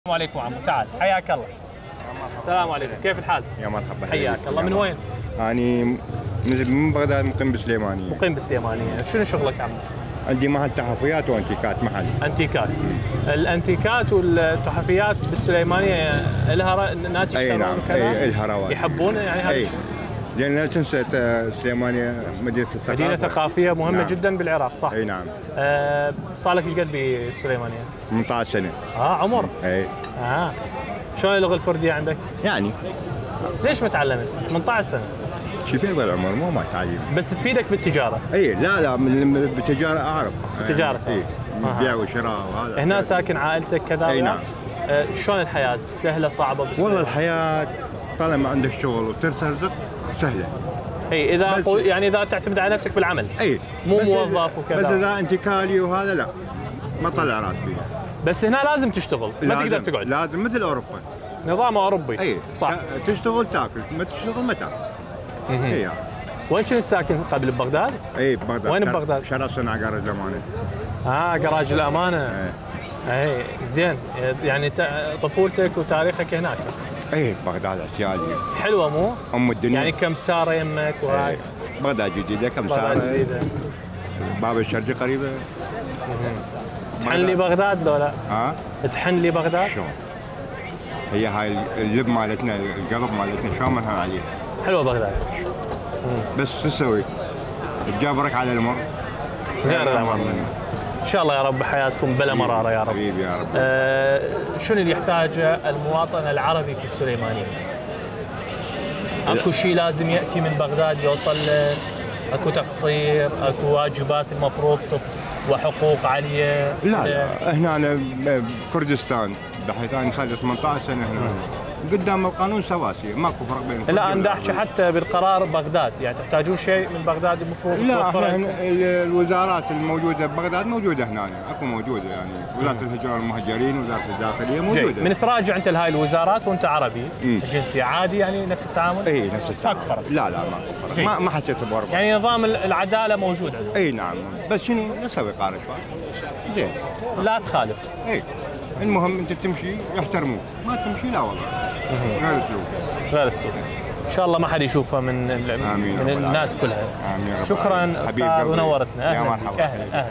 السلام عليكم عمو، تعال حياك الله. السلام عليكم، كيف الحال؟ يا مرحبا، حياك الله. من وين؟ أنا من بغداد، مقيم بالسليمانية. مقيم بالسليمانية، شنو شغلك عمو؟ عندي محل تحفيات وانتيكات محل. انتيكات. الانتيكات والتحفيات بالسليمانية لها ناس اي يشترون نعم، كذا؟ لها رواج يحبون يعني هذا اي، الشيء؟ لأن لا تنسى السليمانية مدينة الثقافة، مدينة ثقافية مهمة نعم. جدا بالعراق، صح؟ اي نعم. صار لك ايش قد بالسليمانية؟ 18 سنة. عمر؟ اي. شلون اللغة الكردية عندك؟ يعني ليش ما تعلمت؟ 18 سنة. شو في بالعمر مو ما تعلم. بس تفيدك بالتجارة. اي لا بالتجارة أعرف. بالتجارة اي، بيع وشراء وهذا. هنا ساكن عائلتك كذا؟ اي نعم. شلون الحياة؟ سهلة صعبة؟ والله الحياة طالما عندك شغل وترزق سهلة. اي اذا يعني اذا تعتمد على نفسك بالعمل. اي، مو موظف وكذا. بس اذا انتقالي وهذا لا، ما طلع راتبي. بس هنا لازم تشتغل، ما تقدر تقعد. لازم مثل اوروبا. نظام اوروبي. اي صح. تشتغل تاكل، ما تشتغل ما تاكل. اي. وين كنت ساكن قبل ببغداد؟ اي ببغداد. وين ببغداد؟ شارع صنع جراج الامانه. جراج الامانه. اي زين، يعني طفولتك وتاريخك هناك. اي ببغداد عسيالي. حلوه مو؟ ام الدنيا. يعني كم ساره يمك وهاي؟ بغداد جديده كم ساره. بغداد جديده. باب الشرقي قريبه. تحن لي بغداد لو لا؟ تحن لي بغداد؟ شلون؟ هي هاي اللب مالتنا، القلب مالتنا شلون منها عليها. حلوه بغداد. بس شو تسوي؟ تجابرك على المر. غير الامر. ان شاء الله يا رب حياتكم بلا مراره يا رب. حبيبي يا رب. شنو اللي يحتاجه المواطن العربي في السليمانيه؟ اكو شيء لازم ياتي من بغداد يوصل له؟ اكو تقصير؟ اكو واجبات المفروض وحقوق عليه؟ لا هنا بكردستان، بحيث انا صار لي 18 سنه هنا. قدام القانون سواسيه، ماكو فرق بين. لا انا احكي حتى بالقرار بغداد، يعني تحتاجون شيء من بغداد المفروض؟ لا احنا الوزارات الموجوده بغداد موجوده هنا، اكو موجوده يعني وزاره الهجره والمهجرين، وزاره الداخليه موجوده. من تراجع انت لهاي الوزارات وانت عربي الجنسيه عادي يعني نفس التعامل؟ اي نفس التعامل. ماكو فرق؟ لا ماكو فرق، ما حسيت بورقه. يعني نظام العداله موجود عندهم؟ اي نعم، بس شنو نسوي قارن شوي؟ زين لا تخالف. اي المهم انت تمشي يحترموك، ما تمشي لا والله. غير اسلوب. غير اسلوب. ان شاء الله ما حد يشوفها من آمين الناس كلها. آمين. شكرا استاذ ونورتنا. يا مرحبا. اهلا.